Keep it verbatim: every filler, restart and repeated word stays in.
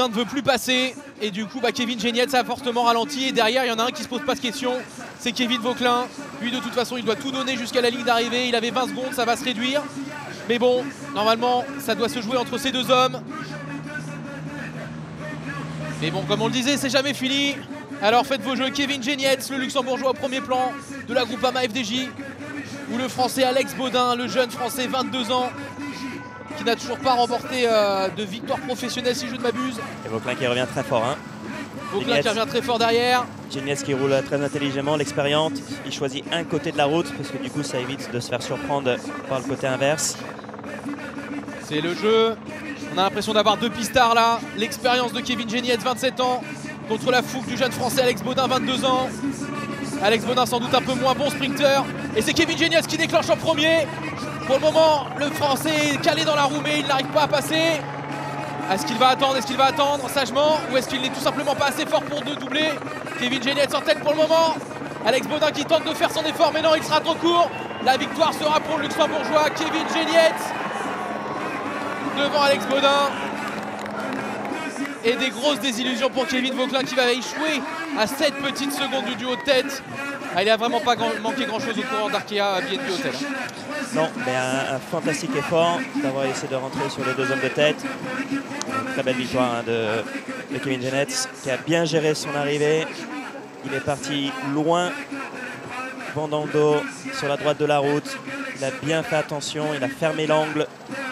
Baudin ne veut plus passer. Et du coup, bah, Kevin Genietz a fortement ralenti. Et derrière, il y en a un qui se pose pas de question. C'est Kevin Vauquelin. Lui, de toute façon, il doit tout donner jusqu'à la ligne d'arrivée. Il avait vingt secondes, ça va se réduire. Mais bon, normalement, ça doit se jouer entre ces deux hommes. Mais bon, comme on le disait, c'est jamais fini. Alors faites vos jeux. Kevin Genietz, le luxembourgeois au premier plan de la Groupama F D J. Ou le français Alex Baudin, le jeune français, vingt-deux ans, qui n'a toujours pas remporté euh, de victoire professionnelle, si je ne m'abuse. Et Vauquelin qui revient très fort. Hein. Vauquelin qui revient très fort derrière. Genietz qui roule très intelligemment, l'expérience. Il choisit un côté de la route parce que du coup ça évite de se faire surprendre par le côté inverse. C'est le jeu. On a l'impression d'avoir deux pistards là. L'expérience de Kevin Genietz, vingt-sept ans, contre la fougue du jeune français Alex Baudin, vingt-deux ans. Alex Baudin sans doute un peu moins bon sprinter. Et c'est Kevin Genietz qui déclenche en premier. Pour le moment, le français est calé dans la roue, mais il n'arrive pas à passer. Est-ce qu'il va attendre Est-ce qu'il va attendre sagement? Ou est-ce qu'il n'est tout simplement pas assez fort pour de doubler? Kevin Genietz en tête pour le moment. Alex Baudin qui tente de faire son effort, mais non, il sera trop court. La victoire sera pour le luxembourgeois Kevin Genietz devant Alex Baudin. Et des grosses désillusions pour Kevin Vauquelin qui va échouer à sept petites secondes du duo de tête. Ah, il n'a vraiment pas grand, manqué grand chose au courant d'Arkea B N B Hotel. Non, mais un, un fantastique effort d'avoir essayé de rentrer sur les deux hommes de tête. Une très belle victoire hein, de, de Kevin Genietz qui a bien géré son arrivée. Il est parti loin, vent dans le dos, sur la droite de la route. Il a bien fait attention, il a fermé l'angle